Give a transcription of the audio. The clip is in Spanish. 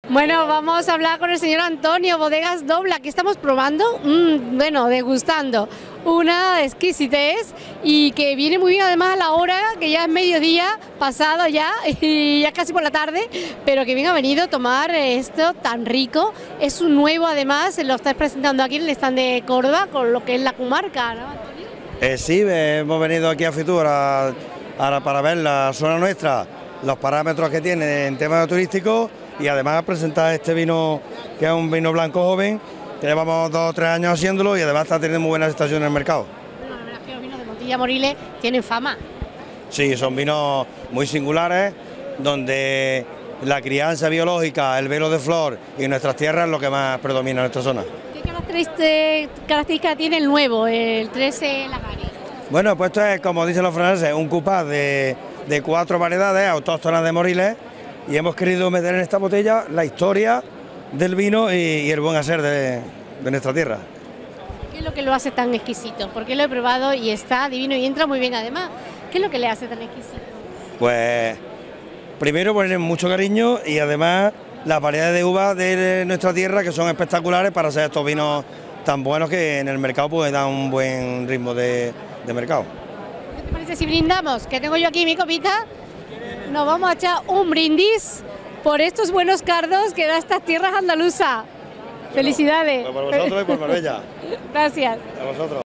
Bueno, vamos a hablar con el señor Antonio, Bodegas Dobla. Aquí estamos probando, degustando una exquisitez y que viene muy bien además a la hora, que ya es mediodía, pasado ya y ya casi por la tarde, pero que bien ha venido a tomar esto tan rico. Es un nuevo además, lo estáis presentando aquí en el stand de Córdoba, con lo que es la comarca, ¿no, Antonio? Sí, hemos venido aquí a Fitur para ver la zona nuestra, los parámetros que tiene en tema turístico y además presentar este vino, que es un vino blanco joven, que llevamos 2 o 3 años haciéndolo y además está teniendo muy buena aceptación en el mercado. Bueno, la verdad es que los vinos de Montilla Moriles tienen fama. Sí, son vinos muy singulares, donde la crianza biológica, el velo de flor y nuestras tierras es lo que más predomina en nuestra zona. ¿Qué características tiene el nuevo, el 13 Lagari? Bueno, pues esto es, como dicen los franceses, un cupás de 4 variedades autóctonas de Moriles y hemos querido meter en esta botella la historia del vino y el buen hacer de nuestra tierra. ¿Qué es lo que lo hace tan exquisito? Porque lo he probado y está divino y entra muy bien además. ¿Qué es lo que le hace tan exquisito? Pues primero ponerle mucho cariño y además las variedades de uvas de nuestra tierra que son espectaculares para hacer estos vinos tan buenos que en el mercado pues dan un buen ritmo de mercado. ¿Qué te parece si brindamos? Que tengo yo aquí mi copita. Nos vamos a echar un brindis por estos buenos cardos que da estas tierras andaluzas. Felicidades. Pues por vosotros y por Marbella. Gracias. A vosotros.